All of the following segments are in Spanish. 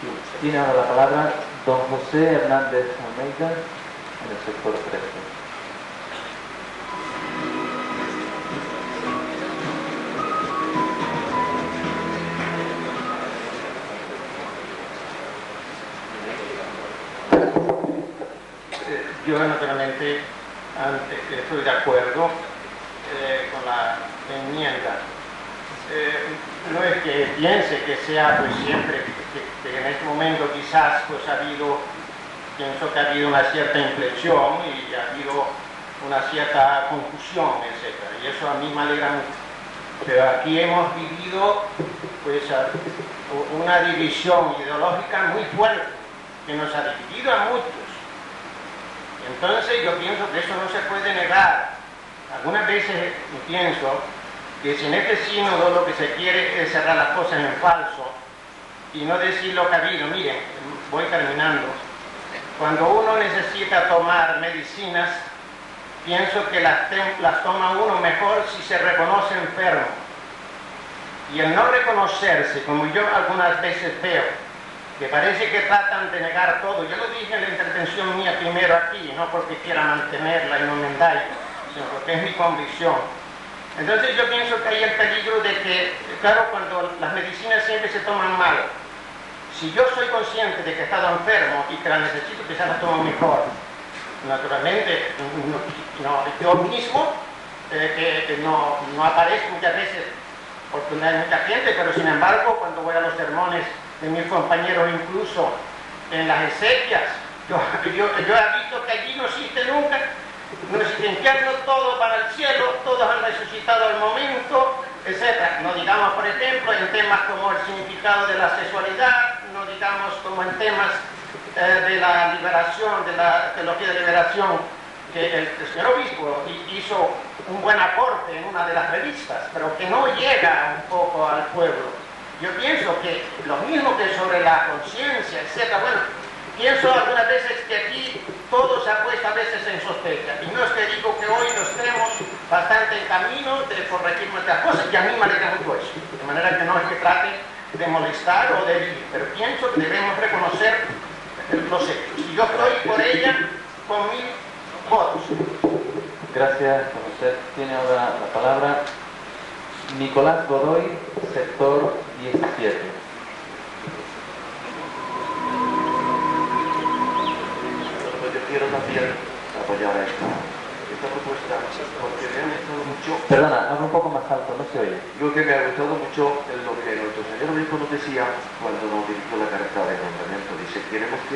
Tiene ahora la palabra don José Hernández Almeida, en el sector 13. Yo naturalmente estoy de acuerdo con la enmienda. No es que piense que sea pues siempre, que en este momento quizás pues pienso que ha habido una cierta inflexión y ha habido una cierta confusión, etc. Y eso a mí me alegra mucho. Pero aquí hemos vivido pues una división ideológica muy fuerte que nos ha dividido a muchos. Entonces yo pienso que eso no se puede negar. Algunas veces pienso que si en este sínodo lo que se quiere es cerrar las cosas en falso y no decir lo que ha habido. Miren, voy terminando. Cuando uno necesita tomar medicinas, pienso que las toma uno mejor si se reconoce enfermo. Y el no reconocerse, como yo algunas veces veo, que parece que tratan de negar todo. Yo lo dije en la intervención mía primero aquí, no porque quiera mantenerla y no me engañe, sino porque es mi convicción. Entonces yo pienso que hay el peligro de que, claro, cuando las medicinas siempre se toman mal, si yo soy consciente de que he estado enfermo y que las necesito, quizás las tomo mejor. Naturalmente, yo mismo, que no aparezco muchas veces porque no hay mucha gente, pero sin embargo, cuando voy a los sermones de mis compañeros, incluso en las exequias, yo he visto que allí no existe nunca, no existe infierno, todo para el cielo, todos han resucitado al momento, etc. No digamos, por ejemplo, en temas como el significado de la sexualidad, no digamos como en temas de la liberación, de la teología de liberación, que el señor obispo hizo un buen aporte en una de las revistas, pero que no llega un poco al pueblo. Yo pienso que lo mismo que sobre la conciencia, etc. Bueno, pienso algunas veces que aquí todo se ha puesto a veces en sospecha. Y no es que digo que hoy nos tenemos bastante en camino de corregir nuestras cosas, y a mí me alegra mucho eso. De manera que no es que trate de molestar o de herir, pero pienso que debemos reconocer los hechos. Y yo estoy por ella con mis votos. Gracias, José. Tiene ahora la palabra Nicolás Godoy, sector 17. Yo quiero también apoyar esta propuesta porque me ha gustado mucho. Perdona, habla un poco más alto, no se oye. Digo que me ha gustado mucho lo que nuestro señor obispo nos decía cuando nos dirigió la carta de nombramiento. Dice, queremos que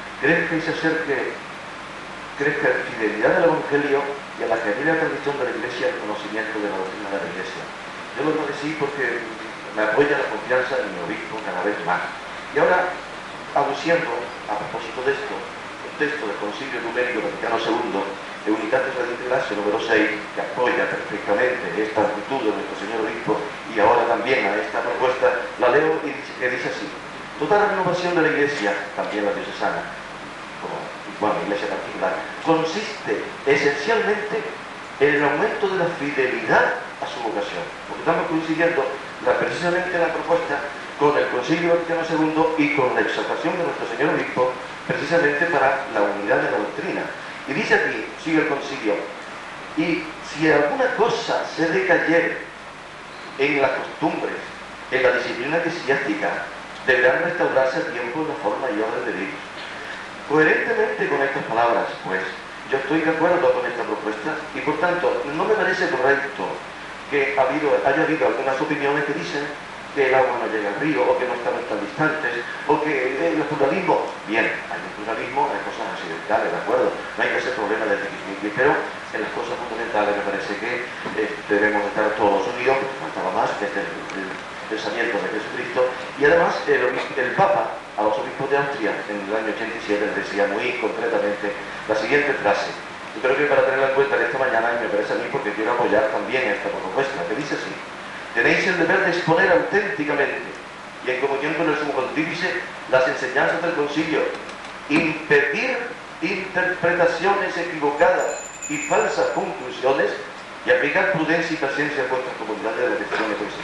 crezca en fidelidad al Evangelio y a la genuina tradición de la Iglesia, el conocimiento de la doctrina de la Iglesia. Yo lo agradecí porque me apoya la confianza en mi obispo cada vez más. Y ahora, aduciendo, a propósito de esto, un texto del Concilio Ecuménico Vaticano II, de Unitatis Redintegratio número 6, que apoya perfectamente esta actitud de nuestro señor obispo y ahora también a esta propuesta, la leo y dice así: toda renovación de la Iglesia, también la diocesana, como Iglesia particular, consiste esencialmente en el aumento de la fidelidad a su vocación, porque estamos coincidiendo precisamente la propuesta con el Concilio Vaticano II y con la exaltación de nuestro señor obispo, precisamente para la unidad de la doctrina. Y dice aquí, sigue el concilio, y si alguna cosa se decayere en las costumbres, en la disciplina eclesiástica, deberán restaurarse a tiempo en la forma y orden de Dios. Coherentemente con estas palabras, pues, yo estoy de acuerdo con esta propuesta y por tanto no me parece correcto que haya habido algunas opiniones que dicen que el agua no llega al río, o que no estamos tan distantes, o que el pluralismo, bien, hay un pluralismo, hay cosas accidentales, ¿de acuerdo? No hay que hacer problema de tiquismiquis, pero en las cosas fundamentales me parece que debemos estar todos unidos, faltaba más, que es el pensamiento de Jesucristo, y además el Papa a los obispos de Austria en el año 87 les decía muy concretamente la siguiente frase. Yo creo que para tenerla en cuenta en esta mañana, y me parece a mí porque quiero apoyar también esta propuesta, que dice así: tenéis el deber de exponer auténticamente y en comunión con el sumo pontífice las enseñanzas del concilio, impedir interpretaciones equivocadas y falsas conclusiones y aplicar prudencia y paciencia a vuestras comunidades de decisión eclesial.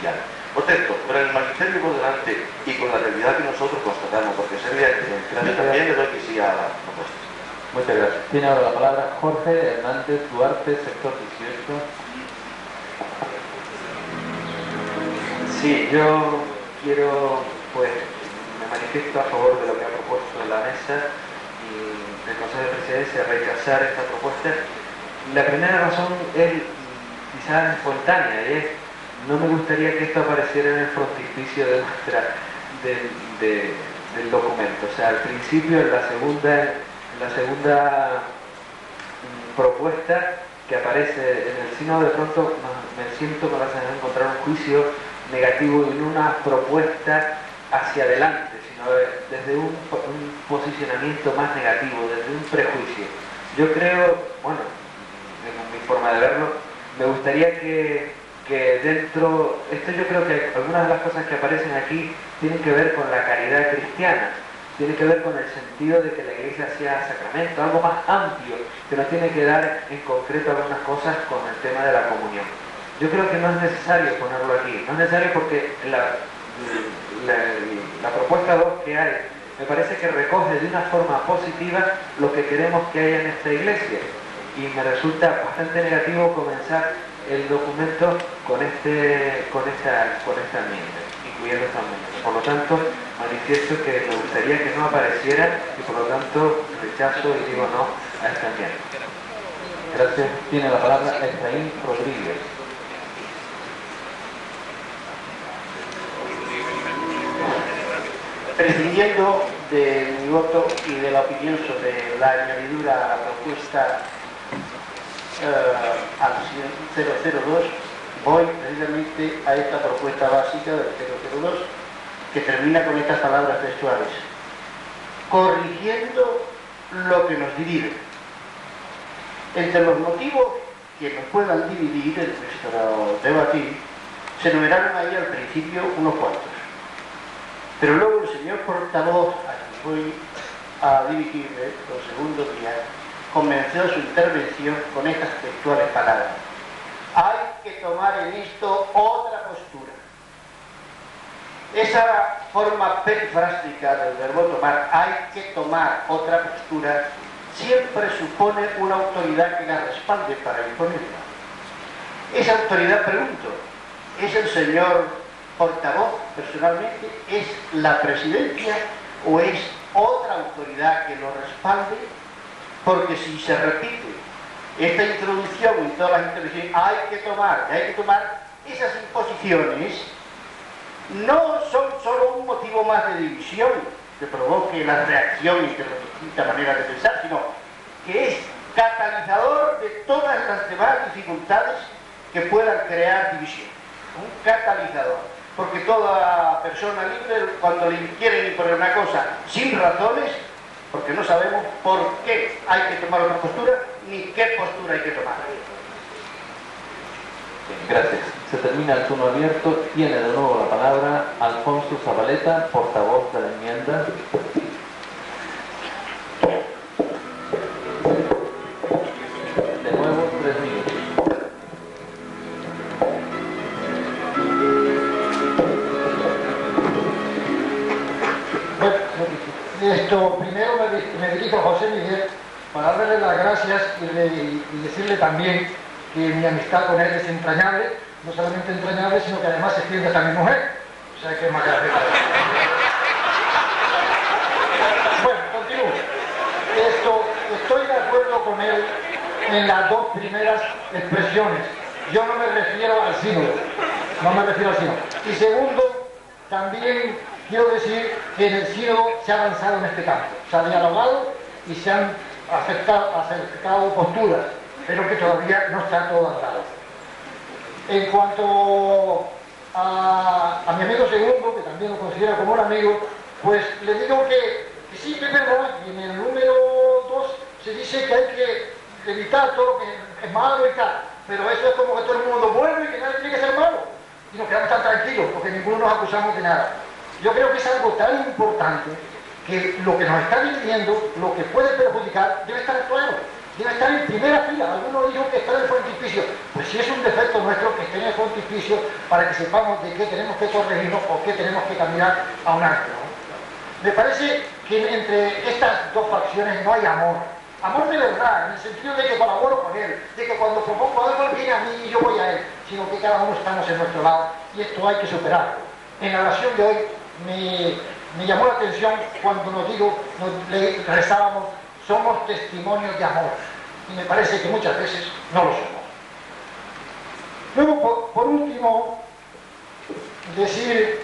Por cierto, con el magisterio por delante y con la realidad que nosotros constatamos, porque es evidente, yo también le doy que sí a la propuesta. Muchas gracias. Tiene ahora la palabra Jorge Hernández Duarte, sector 18. Sí, yo quiero, pues, me manifiesto a favor de lo que ha propuesto la mesa y del Consejo de Presidencia, rechazar esta propuesta. La primera razón es quizás espontánea, y es, no me gustaría que esto apareciera en el frontispicio de del documento. O sea, al principio, en la segunda propuesta que aparece en el sínodo, de pronto me siento con la sensación de encontrar un juicio negativo y no una propuesta hacia adelante, sino desde un posicionamiento más negativo, desde un prejuicio. Yo creo, bueno, en mi forma de verlo, me gustaría que dentro, esto yo creo que algunas de las cosas que aparecen aquí tienen que ver con la caridad cristiana, tiene que ver con el sentido de que la iglesia sea sacramento, algo más amplio, que nos tiene que dar en concreto algunas cosas con el tema de la comunión. Yo creo que no es necesario ponerlo aquí, no es necesario porque la propuesta 2 que hay me parece que recoge de una forma positiva lo que queremos que haya en esta iglesia, y me resulta bastante negativo comenzar el documento con esta enmienda, incluyendo esta enmienda. Por lo tanto, manifiesto que me gustaría que no apareciera y por lo tanto rechazo y digo no a esta enmienda. Gracias. Tiene la palabra Efraín Rodríguez. Prescindiendo de mi voto y de la opinión sobre la añadidura a la propuesta al 002, voy precisamente a esta propuesta básica del 002, que termina con estas palabras textuales: corrigiendo lo que nos divide. Entre los motivos que nos puedan dividir en nuestro debatir, se enumeraron ahí al principio unos cuantos. Pero luego el señor portavoz, a quien voy a dirigirme los segundos días, comenzó su intervención con estas textuales palabras: hay que tomar en esto otra postura. Esa forma perifrástica del verbo tomar, hay que tomar otra postura, siempre supone una autoridad que la respalde para imponerla. Esa autoridad, pregunto, ¿es el señor portavoz personalmente? ¿Es la presidencia o es otra autoridad que lo respalde? Porque si se repite esta introducción y todas las intervenciones, hay que tomar, esas imposiciones no son solo un motivo más de división que provoque la reacción entre las distintas maneras de pensar, sino que es catalizador de todas las demás dificultades que puedan crear división. Un catalizador. Porque toda persona libre, cuando le quieren imponer una cosa sin razones, porque no sabemos por qué hay que tomar una postura, ni qué postura hay que tomar. Gracias. Se termina el turno abierto. Tiene de nuevo la palabra Alfonso Zabaleta, portavoz de la enmienda. De nuevo, 3 minutos. Primero me dirijo a José Miguel para darle las gracias y decirle también que mi amistad con él es entrañable, no solamente entrañable, sino que además se extiende hasta mi mujer. O sea que más gracias. Bueno, continúo. Estoy de acuerdo con él en las dos primeras expresiones. Yo no me refiero al sínodo. Y segundo, también quiero decir que en el sínodo se ha avanzado en este campo. Se ha dialogado y se han acercado posturas, pero que todavía no está todo andado. En cuanto a mi amigo Segundo, que también lo considero como un amigo, pues le digo que sí, que es verdad, y en el número 2 se dice que hay que evitar todo lo que es malo y tal, pero eso es como que todo el mundo es bueno y que nadie tiene que ser malo, y nos quedamos tan tranquilos porque ninguno nos acusamos de nada. Yo creo que es algo tan importante que lo que nos está diciendo, lo que puede perjudicar, debe estar claro. debe estar en primera fila. Algunos dijo que está en el frontispicio. Pues si es un defecto nuestro, que esté en el frontispicio para que sepamos de qué tenemos que corregirnos o qué tenemos que caminar a un alto, ¿no? Me parece que entre estas dos facciones no hay amor. Amor de verdad, en el sentido de que colaboro con él, de que cuando propongo algo él viene a mí y yo voy a él, sino que cada uno estamos en nuestro lado y esto hay que superarlo. En la oración de hoy me llamó la atención cuando le rezábamos, somos testimonios de amor, y me parece que muchas veces no lo somos. Luego, por último, decir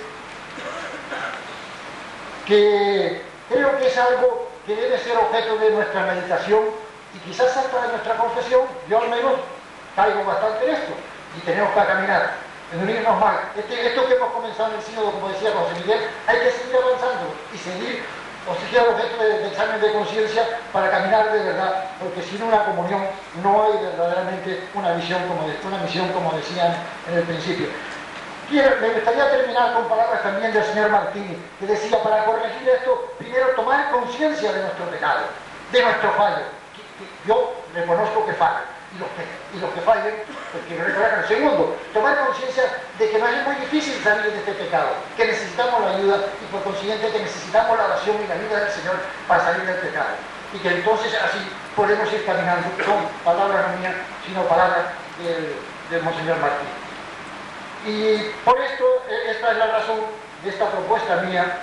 que creo que es algo que debe ser objeto de nuestra meditación y quizás hasta de nuestra confesión. Yo al menos caigo bastante en esto y tenemos que caminar en unirnos más. Esto que hemos comenzado en el sínodo, como decía José Miguel, hay que seguir avanzando y seguir al objeto de examen de conciencia para caminar de verdad, porque sin una comunión no hay verdaderamente una misión como decían en el principio. Me gustaría terminar con palabras también del señor Martínez, que decía, para corregir esto, primero tomar conciencia de nuestro pecado, de nuestro fallo. Yo reconozco que fallo, y los que fallen, pues que me reconozcan. Segundo, tomar conciencia de que no es muy difícil salir de este pecado, que necesitamos la ayuda y por consiguiente que necesitamos la oración y la ayuda del Señor para salir del pecado. Y que entonces así podemos ir caminando con palabras no mías, sino palabras del Monseñor Martínez. Y por esto, esta es la razón de esta propuesta mía,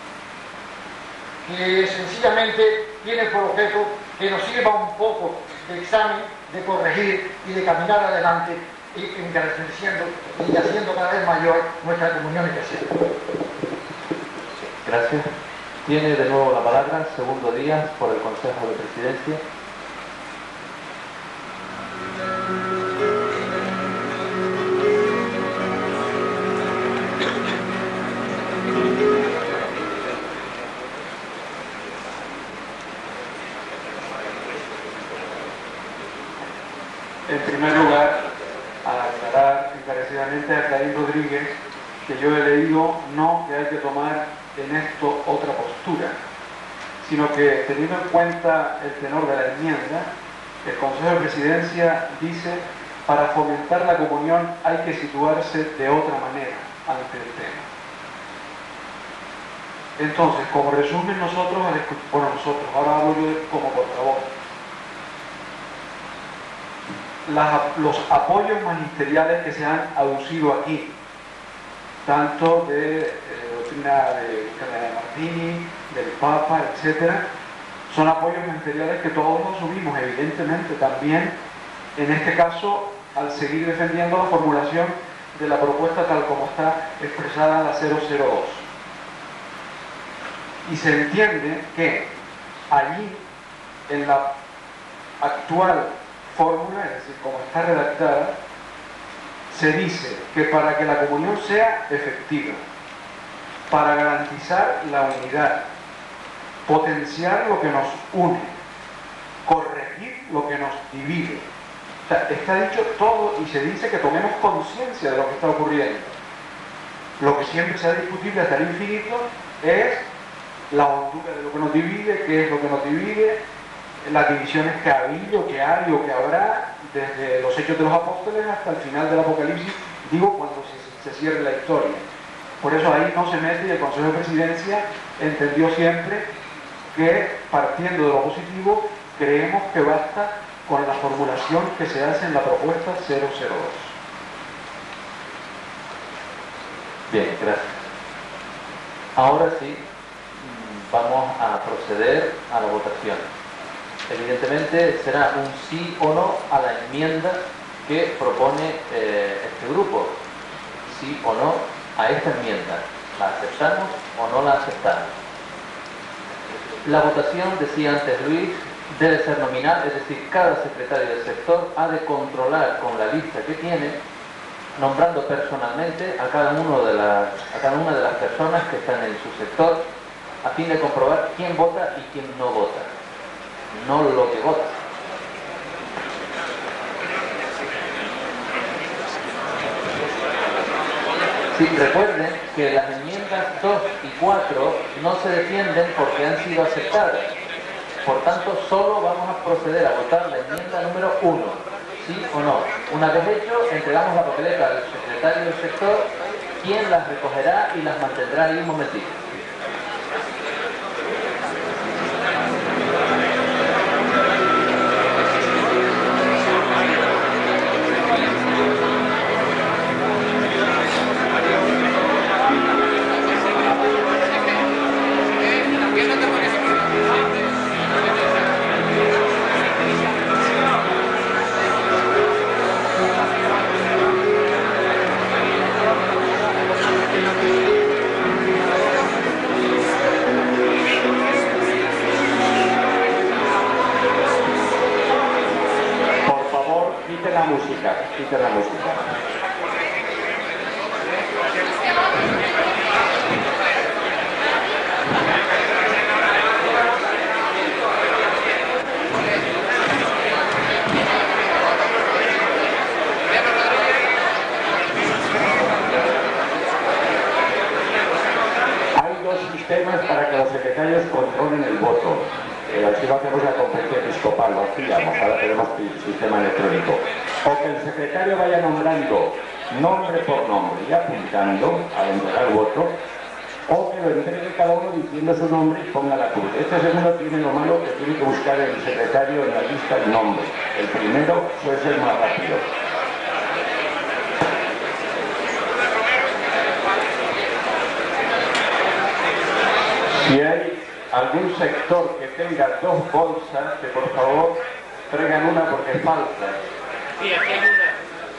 que sencillamente tiene por objeto que nos sirva un poco de examen, de corregir y de caminar adelante, y engrandeciendo y haciendo cada vez mayor nuestra comunión eclesiástica. Gracias. Tiene de nuevo la palabra, segundo Díaz, por el Consejo de Presidencia. En primer lugar, a aclarar encarecidamente a Caín Rodríguez que yo he leído no que hay que tomar en esto otra postura, sino que teniendo en cuenta el tenor de la enmienda, el Consejo de Presidencia dice, para fomentar la comunión hay que situarse de otra manera ante el tema. Entonces, como resumen ahora hablo yo como portavoz, los apoyos magisteriales que se han aducido aquí, tanto de doctrina de Martini, del Papa, etcétera, son apoyos magisteriales que todos asumimos, evidentemente, también en este caso al seguir defendiendo la formulación de la propuesta tal como está expresada en la 002. Y se entiende que allí, en la actual fórmula, es decir, como está redactada, se dice que para que la comunión sea efectiva, para garantizar la unidad, potenciar lo que nos une, corregir lo que nos divide. O sea, está dicho todo y se dice que tomemos conciencia de lo que está ocurriendo. Lo que siempre será discutible hasta el infinito es la hondura de lo que nos divide, qué es lo que nos divide, las divisiones que ha habido, que hay o que habrá, desde los Hechos de los Apóstoles hasta el final del Apocalipsis, digo cuando se cierre la historia. Por eso ahí no se mete, y el Consejo de Presidencia entendió siempre que, partiendo de lo positivo, creemos que basta con la formulación que se hace en la propuesta 002. Bien, gracias. Ahora sí, vamos a proceder a la votación. Evidentemente será un sí o no a la enmienda que propone este grupo. Sí o no a esta enmienda. ¿La aceptamos o no la aceptamos? La votación, decía antes Luis, debe ser nominal, es decir, cada secretario del sector ha de controlar con la lista que tiene, nombrando personalmente a cada una de las personas que están en su sector, a fin de comprobar quién vota y quién no vota, no lo que vota. Sí, recuerden que las enmiendas 2 y 4 no se defienden porque han sido aceptadas. Por tanto, solo vamos a proceder a votar la enmienda número 1, sí o no. Una vez hecho, entregamos la papeleta al secretario del sector, quien las recogerá y las mantendrá ahí un momentito. Quite la música. Hay dos sistemas para que los secretarios controlen el voto. Así lo hacemos la conferencia episcopal, lo hacíamos, ahora tenemos sistema electrónico. O que el secretario vaya nombrando nombre por nombre y apuntando al entregar el voto, o que lo entregue cada uno diciendo su nombre y ponga la cruz. Este segundo tiene lo malo que tiene que buscar el secretario en la lista el nombre. El primero suele ser más rápido. Si hay algún sector que tenga dos bolsas, que por favor traigan una porque falta. Sí, aquí hay una.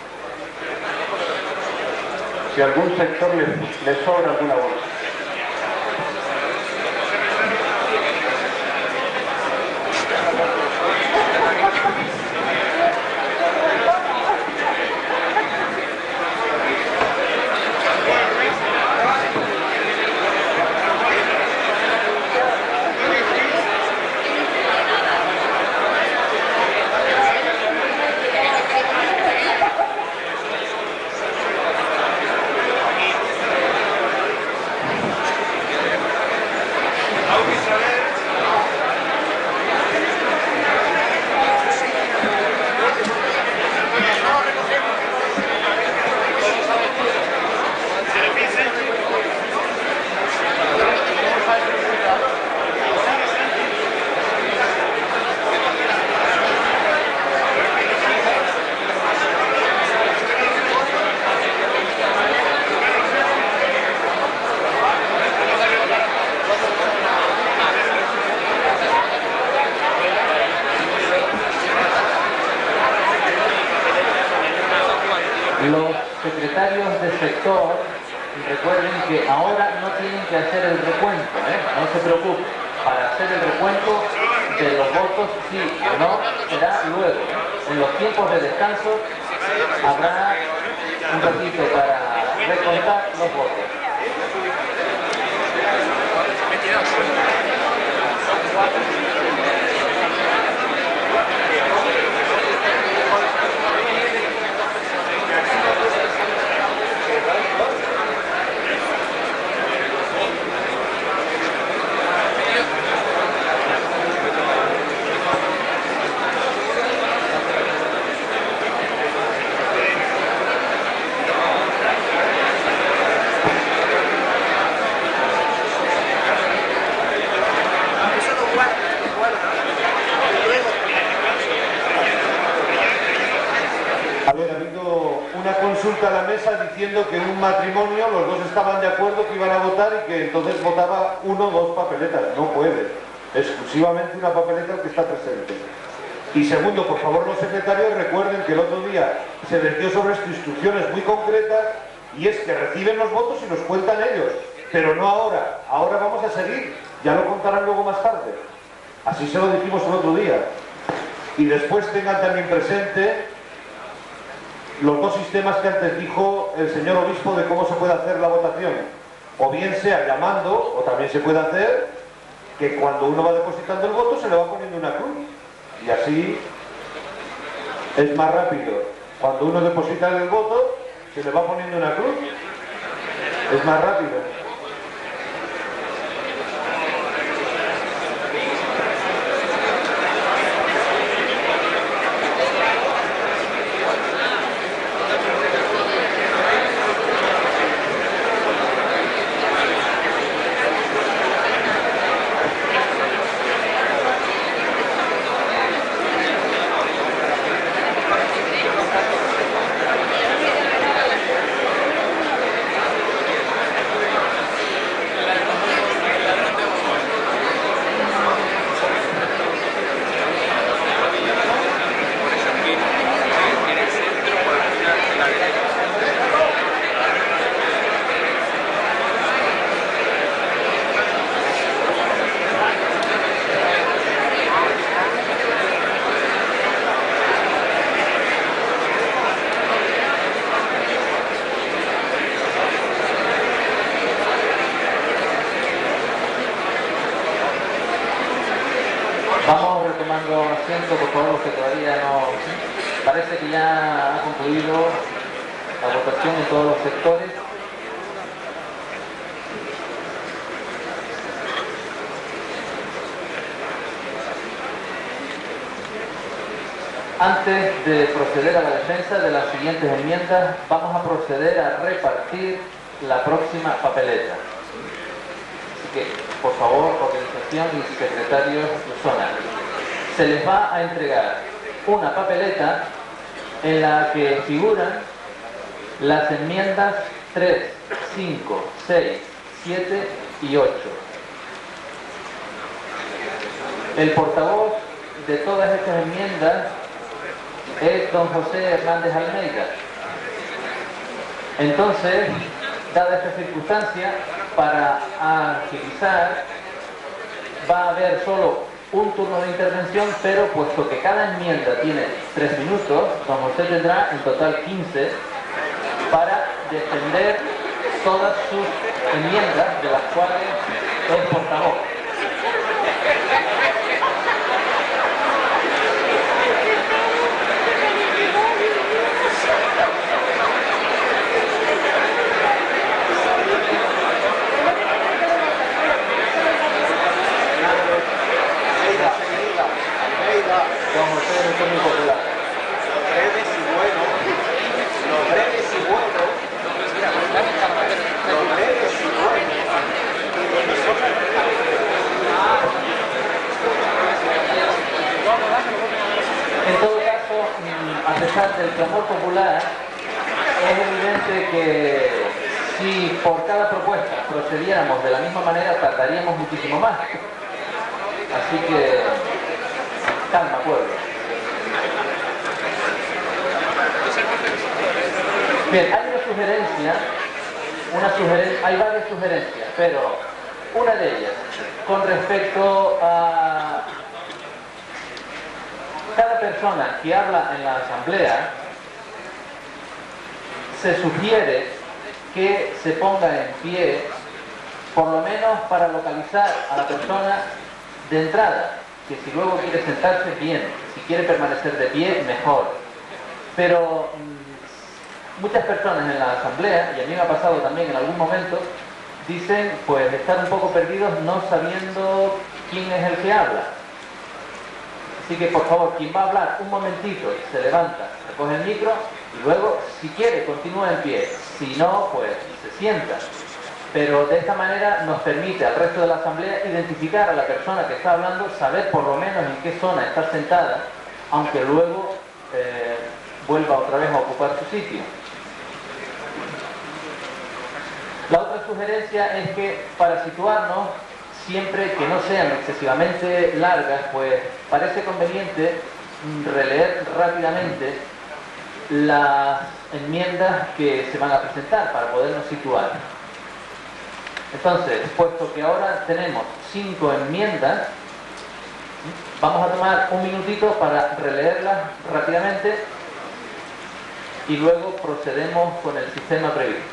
Si a algún sector le sobra alguna bolsa. Los secretarios de sector, recuerden que ahora no tienen que hacer el recuento, no se preocupen. Para hacer el recuento de los votos, sí o no, será luego. En los tiempos de descanso habrá un ratito para recontar los votos. Consulta a la mesa diciendo que en un matrimonio los dos estaban de acuerdo que iban a votar y que entonces votaba uno o dos papeletas. No puede. Exclusivamente una papeleta el que está presente. Y segundo, por favor, los secretarios recuerden que el otro día se les dio sobre esto instrucciones muy concretas y es que reciben los votos y los cuentan ellos. Pero no ahora. Ahora vamos a seguir. Ya lo contarán luego más tarde. Así se lo dijimos el otro día. Y después tengan también presente los dos sistemas que antes dijo el señor obispo de cómo se puede hacer la votación. O bien sea llamando, o también se puede hacer que cuando uno va depositando el voto se le va poniendo una cruz. Y así es más rápido. Cuando uno deposita el voto, se le va poniendo una cruz. Es más rápido. Vamos retomando asiento, por favor, que todavía no... Parece que ya ha concluido la votación en todos los sectores. Antes de proceder a la defensa de las siguientes enmiendas, vamos a proceder a repartir la próxima papeleta. Así que, por favor, organización y secretarios zonales, se les va a entregar una papeleta en la que figuran las enmiendas 3, 5, 6, 7 y 8. El portavoz de todas estas enmiendas es don José Hernández Almeida. Entonces, dada esta circunstancia, para agilizar, va a haber solo un turno de intervención, pero puesto que cada enmienda tiene 3 minutos, don José tendrá en total 15 para defender todas sus enmiendas, de las cuales es portavoz. Don José es muy popular. Breves y buenos, los breves y buenos, los breves y buenos. En todo caso, a pesar del clamor popular, es evidente que si por cada propuesta procediéramos de la misma manera, tardaríamos muchísimo más. Así que, calma, pueblo. Bien, hay hay varias sugerencias, pero una de ellas, con respecto a cada persona que habla en la asamblea, se sugiere que se ponga en pie, por lo menos para localizar a la persona de entrada, que si luego quiere sentarse, bien, si quiere permanecer de pie, mejor. Pero muchas personas en la asamblea, y a mí me ha pasado también en algún momento, dicen pues estar un poco perdidos no sabiendo quién es el que habla. Así que por favor, quien va a hablar un momentito, se levanta, recoge el micro y luego, si quiere, continúa en pie. Si no, pues se sienta. Pero de esta manera nos permite al resto de la asamblea identificar a la persona que está hablando, saber por lo menos en qué zona está sentada, aunque luego vuelva otra vez a ocupar su sitio. La otra sugerencia es que para situarnos, siempre que no sean excesivamente largas, pues parece conveniente releer rápidamente las enmiendas que se van a presentar para podernos situar. Entonces, puesto que ahora tenemos 5 enmiendas, vamos a tomar un minutito para releerlas rápidamente y luego procedemos con el sistema previsto.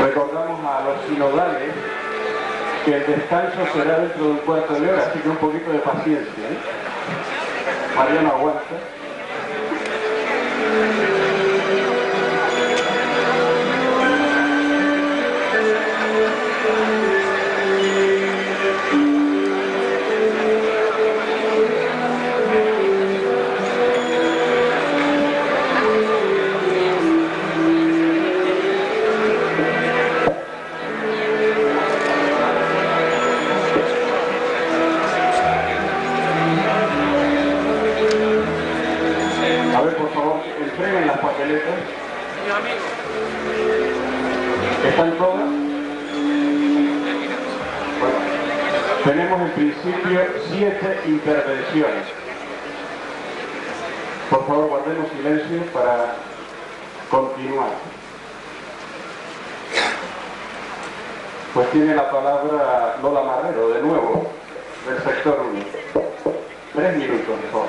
Recordamos a los sinodales que el descanso será dentro de un cuarto de hora, así que un poquito de paciencia, ¿eh? Mariano aguanta. A ver, por favor, entreguen las papeletas. ¿Están todas? Bueno, tenemos en principio 7 intervenciones. Por favor, guardemos silencio para continuar. Pues tiene la palabra Lola Marrero, de nuevo, del sector 1. 3 minutos, por favor.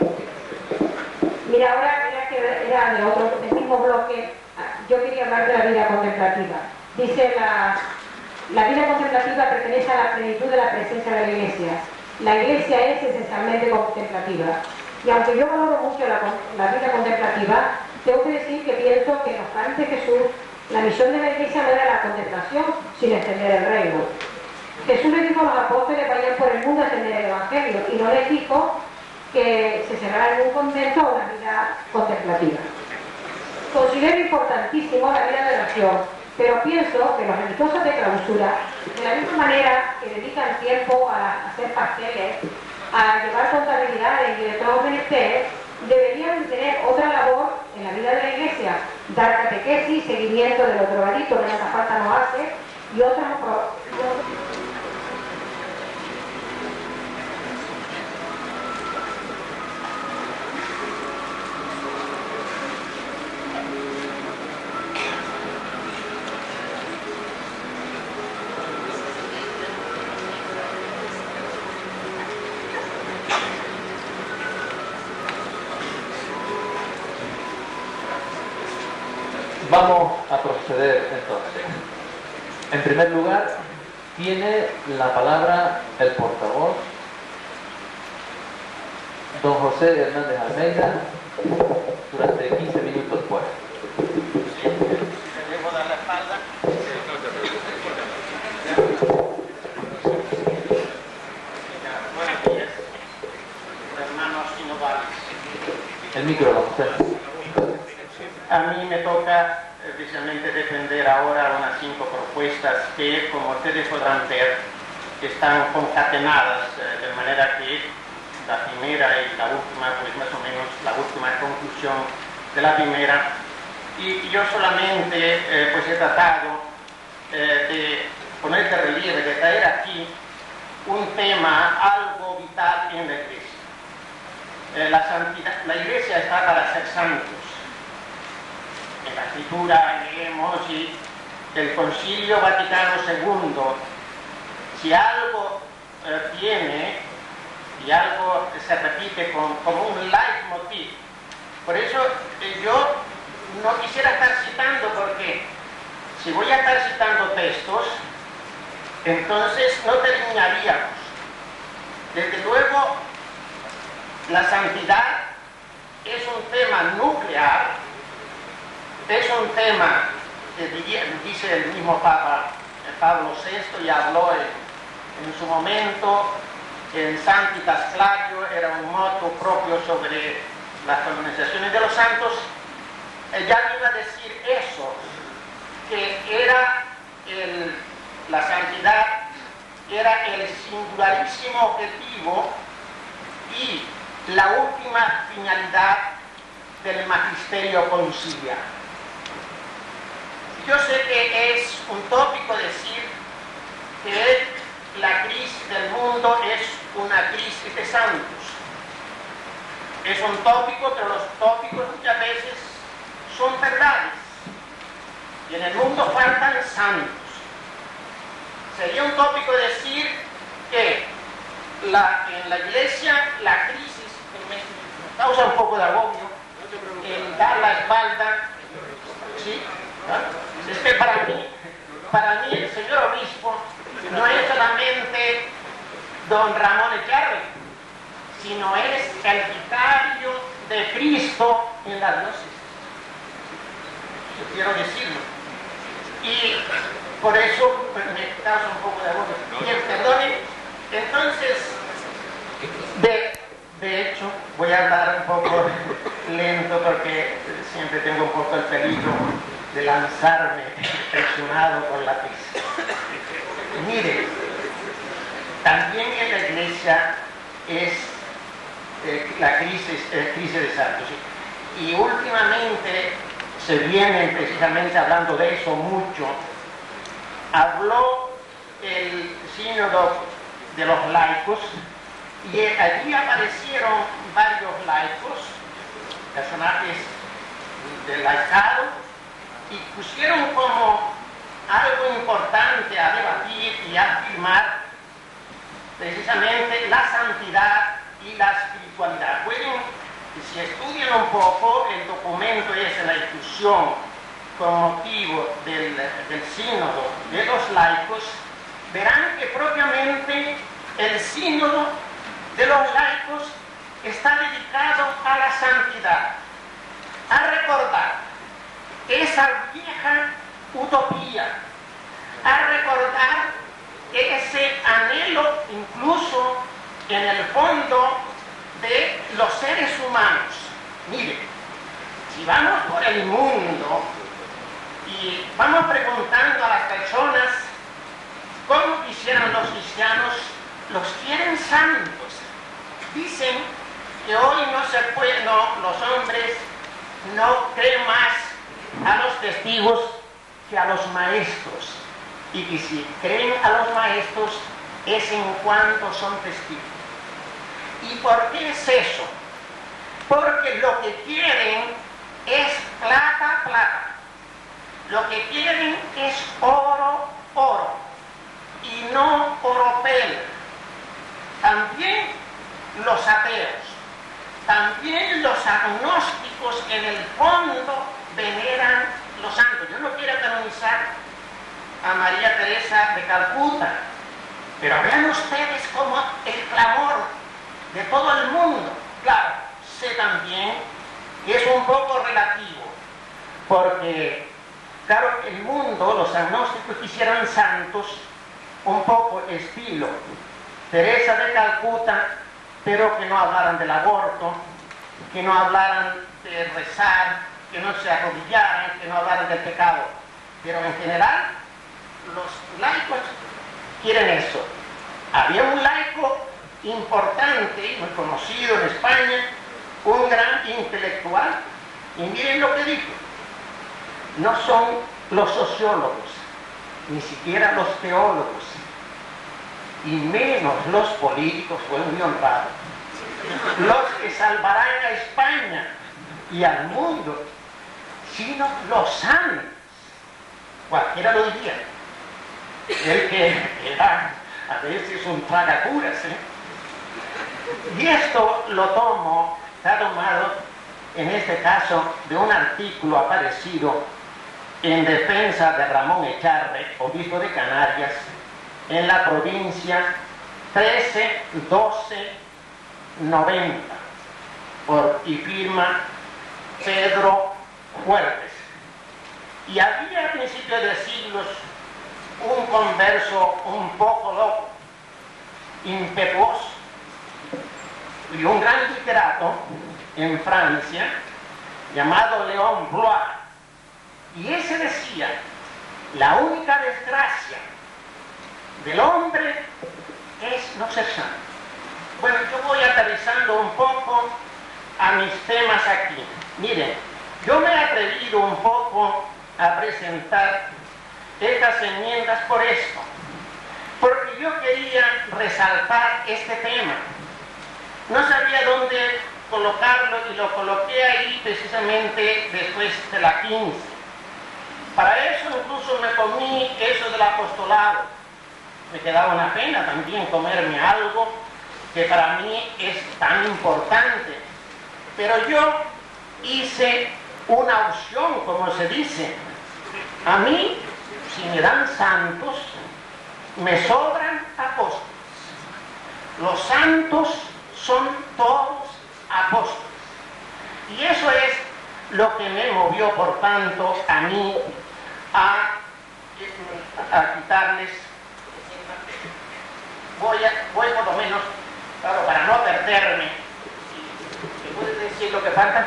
Mira, ahora era del mismo bloque, yo quería hablar de la vida contemplativa. Dice la vida contemplativa pertenece a la plenitud de la presencia de la Iglesia. La Iglesia es esencialmente contemplativa. Y aunque yo valoro mucho la vida contemplativa, tengo que decir que pienso que en los planes de Jesús, la misión de la Iglesia no era la contemplación, sino extender el reino. Jesús le dijo a los apóstoles que vayan por el mundo a extender el Evangelio, y no les dijo que se cerrara en un convento a una vida contemplativa. Considero importantísimo la vida de oración, pero pienso que los religiosos de clausura, de la misma manera que dedican tiempo a hacer pasteles, a llevar contabilidades y de todo menester, deberían tener otra labor en la vida de la Iglesia, dar catequesis, seguimiento de los drogadictos que tanta falta nos hace, y otras. Vamos a proceder entonces. En primer lugar, tiene la palabra el portavoz, don José Hernández Almeida, durante 15 minutos pues. Debo dar la espalda. Buenos días, hermanos sinodales. El micro, don José. A mí me toca precisamente defender ahora unas 5 propuestas que, como ustedes podrán ver, están concatenadas de manera que la primera y la última, pues más o menos la última conclusión de la primera. Y yo solamente pues he tratado de poner de relieve, de traer aquí un tema algo vital en la Iglesia. La santidad, la Iglesia está para ser santos. En la Escritura leemos y el Concilio Vaticano II, si algo tiene y algo se repite como un leitmotiv. Por eso yo no quisiera estar citando, porque si voy a estar citando textos, entonces no terminaríamos. Desde luego, la santidad es un tema nuclear. Es un tema que dice el mismo Papa Pablo VI, y habló en su momento en Sanctitas Clario, era un moto propio sobre las canonizaciones de los santos. Ya iba a decir eso, que era la santidad era el singularísimo objetivo y la última finalidad del magisterio conciliar. Yo sé que es un tópico decir que la crisis del mundo es una crisis de santos. Es un tópico, pero los tópicos muchas veces son verdades. Y en el mundo faltan santos. Sería un tópico decir que en la Iglesia la crisis me causa un poco de agobio, el dar la espalda, ¿sí? Es que para mí para mí el señor obispo no es solamente don Ramón Echarri, sino es el vicario de Cristo en la diócesis. Yo quiero decirlo. Y por eso me causa un poco de agobio. Bien, perdone. Entonces, de hecho, voy a hablar un poco lento porque siempre tengo un poco el peligro de lanzarme presionado por la prisa. Mire, también en la iglesia es la crisis de santos. Y últimamente se viene precisamente hablando de eso mucho. Habló el sínodo de los laicos y allí aparecieron varios laicos, personajes del laicado, y pusieron como algo importante a debatir y a afirmar precisamente la santidad y la espiritualidad. Pueden, si estudian un poco el documento ese, la discusión con motivo del sínodo de los laicos, verán que propiamente el sínodo de los laicos está dedicado a la santidad, a recordar esa vieja utopía, a recordar ese anhelo incluso en el fondo de los seres humanos. Mire, si vamos por el mundo y vamos preguntando a las personas cómo quisieran los cristianos, los quieren santos. Dicen que hoy no se puede, los hombres no creen más a los testigos que a los maestros, y que si creen a los maestros es en cuanto son testigos. ¿Y por qué es eso? Porque lo que quieren es plata, plata. Lo que quieren es oro, oro, y no oropel. También los ateos, también los agnósticos en el fondo veneran los santos. Yo no quiero canonizar a María Teresa de Calcuta, pero vean ustedes cómo el clamor de todo el mundo. Claro, sé también que es un poco relativo, porque claro, el mundo, los agnósticos quisieran santos un poco estilo Teresa de Calcuta, pero que no hablaran del aborto, que no hablaran de rezar, que no se arrodillaran, que no hablaran del pecado. Pero en general, los laicos quieren eso. Había un laico importante, muy conocido en España, un gran intelectual, y miren lo que dijo. No son los sociólogos, ni siquiera los teólogos, y menos los políticos, fue muy honrado, los que salvarán a España y al mundo, sino los santos. Cualquiera lo diría. El que era a veces un tragacuras, Y esto lo tomo, está tomado en este caso de un artículo aparecido en defensa de Ramón Echarri, obispo de Canarias, en la provincia 13-12-90, y firma Pedro Fuertes. Y había a principios de siglos un converso un poco loco, impetuoso, y un gran literato en Francia llamado Léon Blois, y ese decía: la única desgracia del hombre es no ser santo. Bueno, yo voy aterrizando un poco a mis temas aquí. Miren, yo me he atrevido un poco a presentar estas enmiendas por esto, porque yo quería resaltar este tema. No sabía dónde colocarlo y lo coloqué ahí precisamente después de la 15. Para eso incluso me comí eso del apostolado. Me quedaba una pena también comerme algo que para mí es tan importante. Pero yo hice una opción, como se dice. A mí, si me dan santos, me sobran apóstoles. Los santos son todos apóstoles. Y eso es lo que me movió, por tanto, a mí a quitarles. Voy por lo menos, claro, para no perderme. ¿Me puedes decir lo que falta?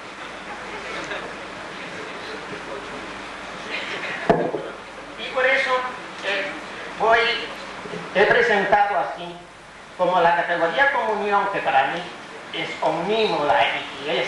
Y por eso he presentado así, como la categoría comunión, que para mí es omnímoda y es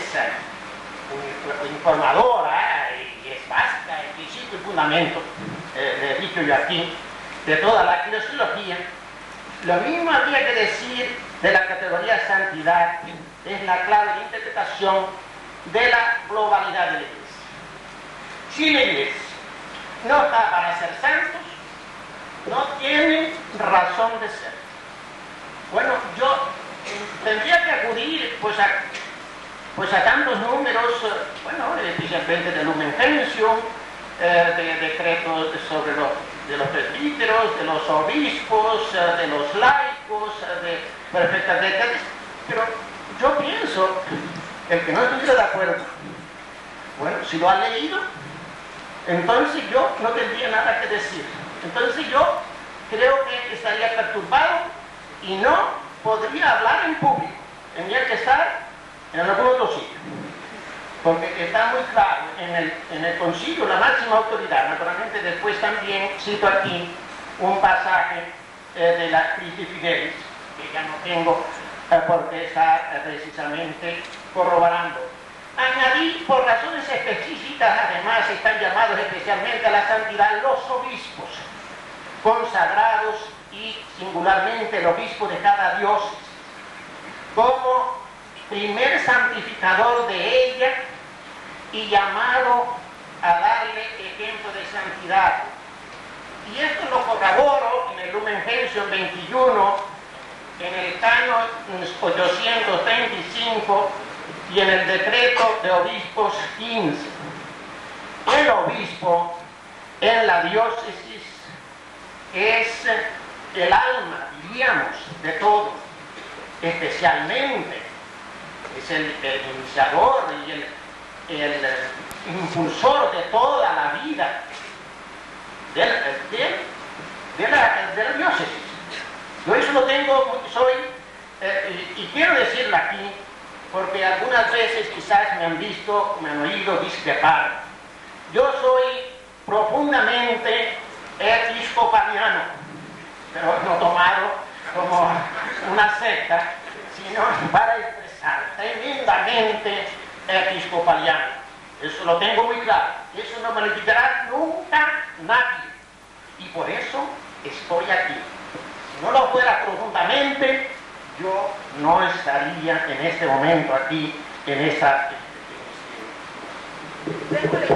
informadora y es básica, el principio y fundamento, le he dicho yo aquí, de toda la eclesiología. Lo mismo habría que decir de la categoría santidad, es la clave de interpretación de la globalidad de la Iglesia. Si la Iglesia no está para ser santos, no tiene razón de ser. Bueno, yo tendría que acudir pues a tantos números, especialmente de Lumen Gentium, de decretos sobre de los presbíteros, de los obispos, de los laicos, de perfectas letras, pero yo pienso, el que no estuviera de acuerdo, bueno, si lo ha leído, entonces yo no tendría nada que decir. Entonces yo creo que estaría perturbado y no podría hablar en público, tendría que estar en algún otro sitio. Porque está muy claro en el concilio, la máxima autoridad. Naturalmente después también cito aquí un pasaje de la Christi Fidelis, que ya no tengo porque está precisamente corroborando. Añadí, por razones específicas, además están llamados especialmente a la santidad los obispos, consagrados y singularmente el obispo de cada diócesis, como primer santificador de ella y llamado a darle ejemplo de santidad. Y esto lo corroboro en el Lumen Gentium 21, en el Canon 835 y en el decreto de obispos 15. El obispo en la diócesis es el alma, diríamos, de todo, especialmente es el iniciador y el impulsor de toda la vida de la diócesis. Yo eso lo tengo, y quiero decirlo aquí, porque algunas veces quizás me han visto, me han oído discrepar. Yo soy profundamente episcopaliano, pero no tomado como una secta, sino para expresar tremendamente episcopaliano. Eso lo tengo muy claro. Eso no me lo quitará nunca nadie. Y por eso estoy aquí. Si no lo fuera profundamente, yo no estaría en este momento aquí, en esta... Después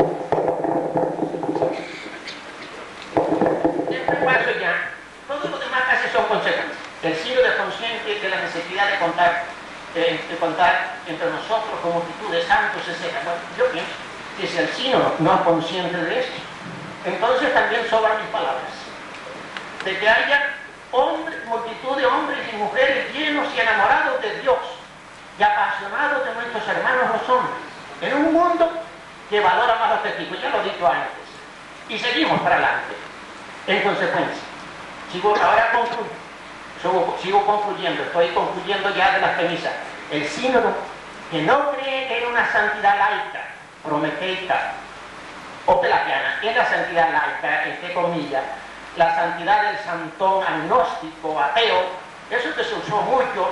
paso ya. Todo lo demás casi son consecuencias. El signo de consciente de la necesidad de contar entre nosotros como multitud de santos, etc. Bueno, yo pienso que si el signo no es consciente de esto, entonces también sobran mis palabras. De que haya multitud de hombres y mujeres llenos y enamorados de Dios y apasionados de nuestros hermanos los hombres, en un mundo que valora más los testigos, ya lo he dicho antes. Y seguimos para adelante. En consecuencia, ahora sigo concluyendo, estoy concluyendo ya de las premisas. El sínodo que no cree en una santidad laica, prometeica o pelagiana, es la santidad laica, entre comillas, la santidad del santón agnóstico, ateo, eso que se usó mucho,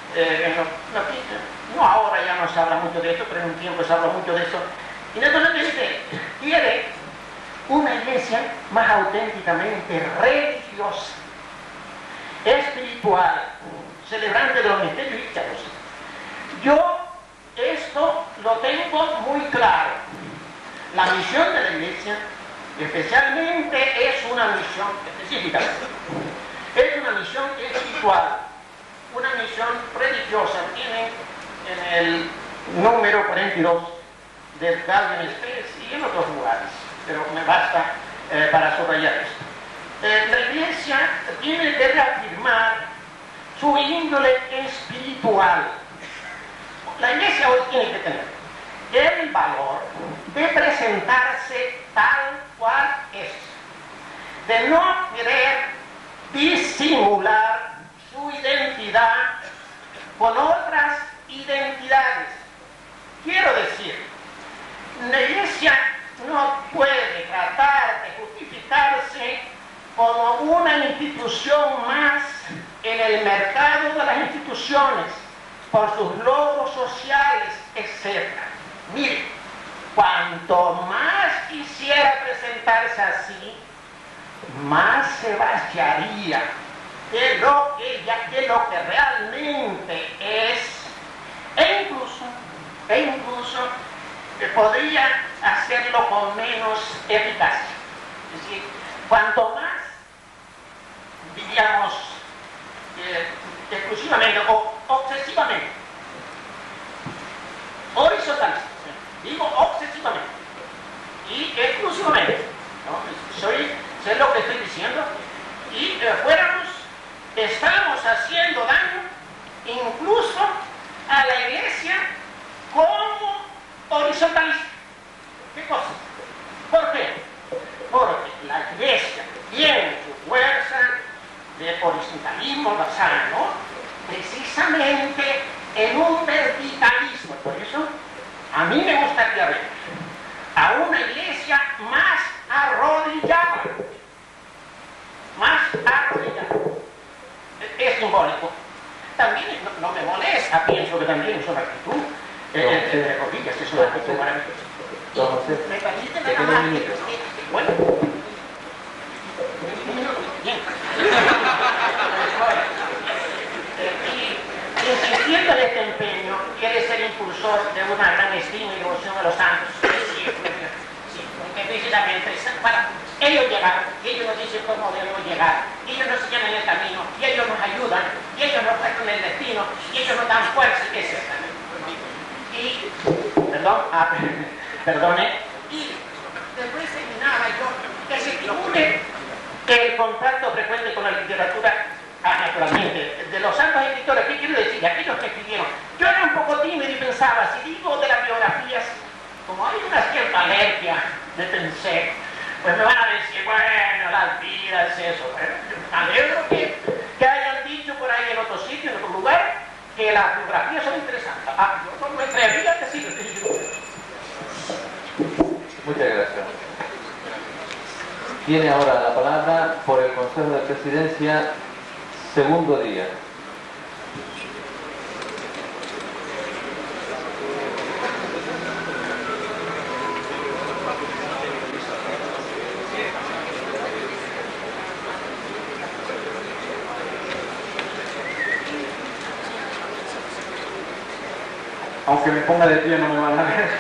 no ahora ya no se habla mucho de esto, pero en un tiempo se habla mucho de eso. Y naturalmente quiere una iglesia más auténticamente religiosa, espiritual, celebrante de los misterios ícaros. Yo esto lo tengo muy claro. La misión de la iglesia especialmente es una misión específica, es una misión espiritual, una misión religiosa. Tienen en el número 42 del Gaudium et Spes y en otros lugares, pero me basta para subrayar esto. La Iglesia tiene que reafirmar su índole espiritual. La Iglesia hoy tiene que tener el valor de presentarse tal cual es, de no querer disimular su identidad con otras identidades. Quiero decir, la Iglesia no puede tratar de justificarse como una institución más en el mercado de las instituciones por sus logros sociales, etc. Mire, cuanto más quisiera presentarse así, más se vaciaría de lo que realmente es, e incluso podría hacerlo con menos eficacia. Es decir, cuanto más, diríamos, exclusivamente o obsesivamente, horizontalmente, digo obsesivamente y exclusivamente, ¿no? Sé lo que estoy diciendo, y estamos haciendo daño incluso a la Iglesia como horizontalista. ¿Qué cosa? ¿Por qué? Porque la Iglesia tiene su fuerza de horizontalismo basado precisamente en un verticalismo. Por eso a mí me gustaría ver a una Iglesia más arrodillada. Es simbólico. También no me molesta, pienso que también es una actitud. Rodillas, es una actitud maravillosa. ¿Me permite nada más? Bueno. Bien. Insistiendo en este empeño, quiere ser impulsor de una gran estima y devoción a los santos. Sí, porque precisamente para ellos llegar, y ellos nos dicen cómo debemos llegar, y ellos nos señalan el camino, y ellos nos ayudan, y ellos nos muestran el destino, y ellos nos dan fuerza, etc. Y, perdone, y después terminaba yo que se estimule el contacto frecuente con la literatura, naturalmente, de los santos escritores. ¿Qué quiero decir? Aquellos que escribieron. Yo era un poco tímido y pensaba, si digo de las biografías, como hay una cierta alergia de pensar, pues me van a decir, bueno, las vidas, eso. Bueno, me alegro que hayan dicho por ahí en otro sitio, en otro lugar, que las biografías son interesantes. Yo no me atrevería a decirlo. Muchas gracias. Tiene ahora la palabra por el Consejo de Presidencia, segundo día. Aunque me ponga de pie no me van a ver.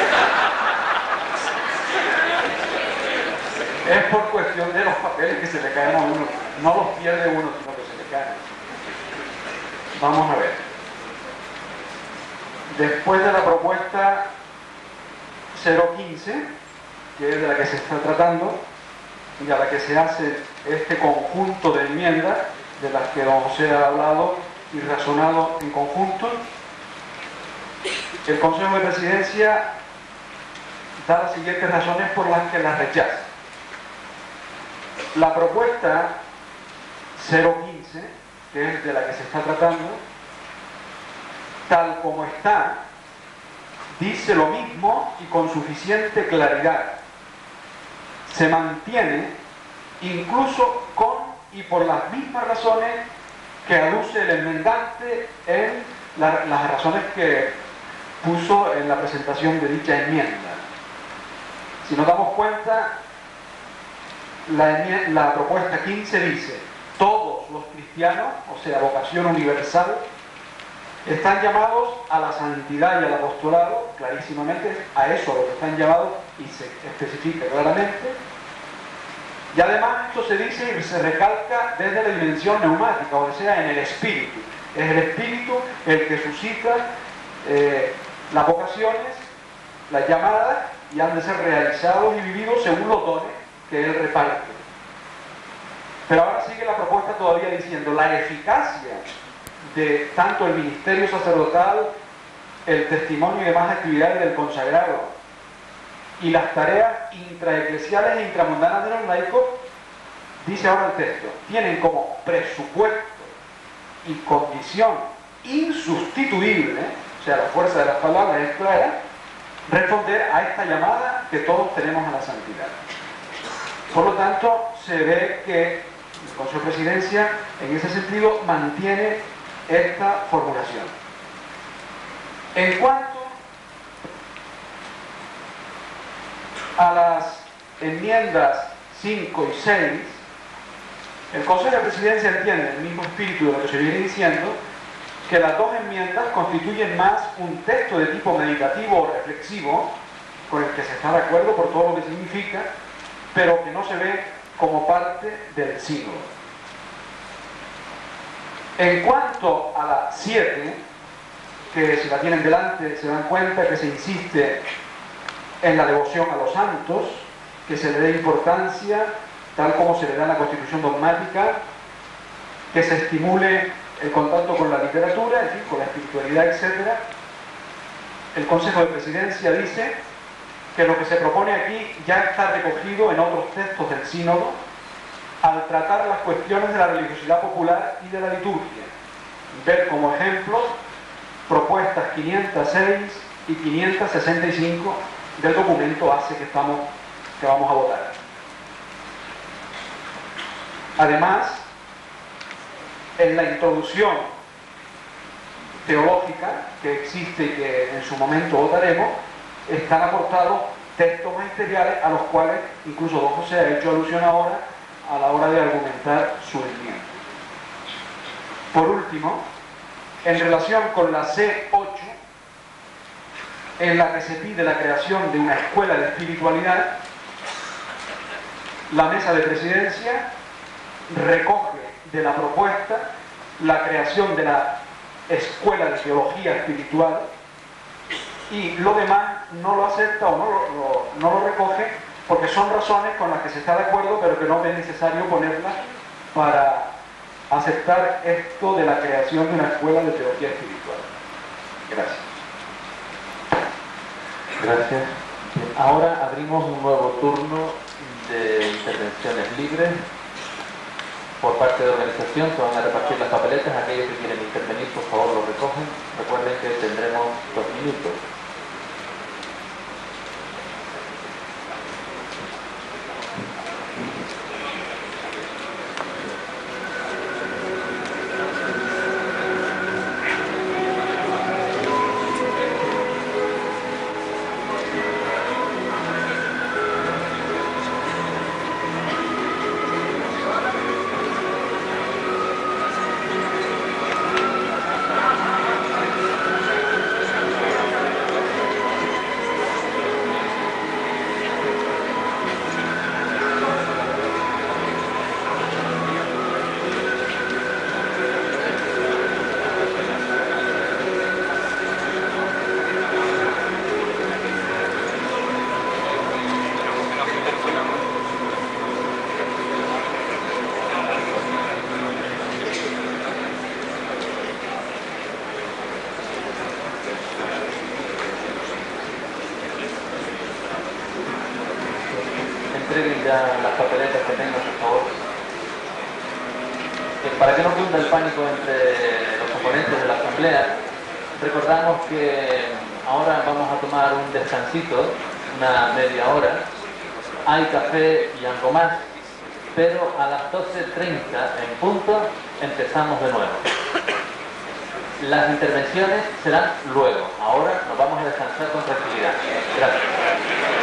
Es por cuestión de los papeles que se le caen a uno. No los pierde uno, sino que se le caen. Vamos a ver. Después de la propuesta 015, que es de la que se está tratando, y a la que se hace este conjunto de enmiendas, de las que don José ha hablado y razonado en conjunto, el Consejo de Presidencia da las siguientes razones por las que las rechaza. La propuesta 015, que es de la que se está tratando, tal como está, dice lo mismo y con suficiente claridad. Se mantiene incluso con y por las mismas razones que aduce el enmendante en las razones que puso en la presentación de dicha enmienda. Si nos damos cuenta, la propuesta 15 dice: todos los cristianos, o sea, vocación universal, están llamados a la santidad y al apostolado, clarísimamente, a eso a lo que están llamados, y se especifica claramente. Y además esto se dice y se recalca desde la dimensión neumática, o sea, en el espíritu. Es el espíritu el que suscita las vocaciones, las llamadas, y han de ser realizados y vividos según los dones que él reparte. Pero ahora sigue la propuesta todavía diciendo la eficacia de tanto el ministerio sacerdotal, el testimonio y demás actividades del consagrado y las tareas intraeclesiales e intramundanas de los laicos, dice ahora el texto, tienen como presupuesto y condición insustituible, o sea, la fuerza de las palabras es clara, responder a esta llamada que todos tenemos a la santidad. Por lo tanto, se ve que el Consejo de Presidencia, en ese sentido, mantiene esta formulación. En cuanto a las enmiendas 5 y 6, el Consejo de Presidencia entiende, en el mismo espíritu de lo que se viene diciendo, que las dos enmiendas constituyen más un texto de tipo meditativo o reflexivo, con el que se está de acuerdo por todo lo que significa, pero que no se ve como parte del sínodo. En cuanto a la 7, que si la tienen delante se dan cuenta que se insiste en la devoción a los santos, que se le dé importancia, tal como se le da en la Constitución dogmática, que se estimule el contacto con la literatura, en fin, con la espiritualidad, etc. El Consejo de Presidencia dice que lo que se propone aquí ya está recogido en otros textos del sínodo al tratar las cuestiones de la religiosidad popular y de la liturgia. Ver como ejemplos propuestas 506 y 565 del documento base que vamos a votar. Además, en la introducción teológica que existe y que en su momento votaremos, están aportados textos magisteriales a los cuales incluso don José ha hecho alusión ahora a la hora de argumentar su enmienda. Por último, en relación con la C8, en la que se pide la creación de una escuela de espiritualidad, la mesa de presidencia recoge de la propuesta la creación de la escuela de teología espiritual y lo demás no lo acepta o no lo recoge porque son razones con las que se está de acuerdo pero que no es necesario ponerlas para aceptar esto de la creación de una escuela de teología espiritual. Gracias. Gracias. Ahora abrimos un nuevo turno de intervenciones libres por parte de organización. Se van a repartir las papeletas. Aquellos que quieren intervenir, por favor, lo recogen. Recuerden que tendremos 2 minutos. Entreguen ya las papeletas que tengan, por favor. Para que no cunda el pánico entre los componentes de la asamblea, recordamos que ahora vamos a tomar un descansito, una media hora. Hay café y algo más, pero a las 12:30 en punto empezamos de nuevo. Las intervenciones serán luego. Ahora nos vamos a descansar con tranquilidad. Gracias.